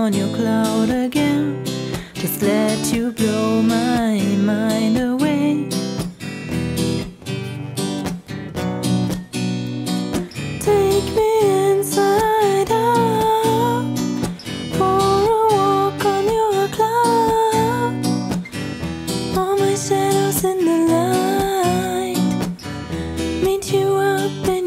on your cloud again. Just let you blow my mind away. Take me inside out for a walk on your cloud. All my shadows in the light, meet you up in